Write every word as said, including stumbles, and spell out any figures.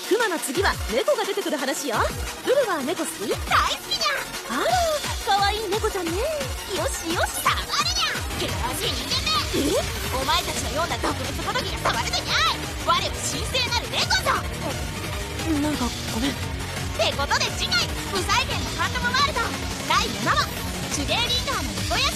クマの次は猫が出てくる話よ。ルルは猫好き？ 大好きにゃ。 あら、可愛い猫ちゃんね。 よしよし、触るにゃ。険しい人間め。え？お前たちのような毒物ごときが触るでにゃい。我は神聖なる猫ぞ。 なんかごめん。 ってことで次回無再現のハンドムワールドだいななわ、手芸リーダーの猫屋敷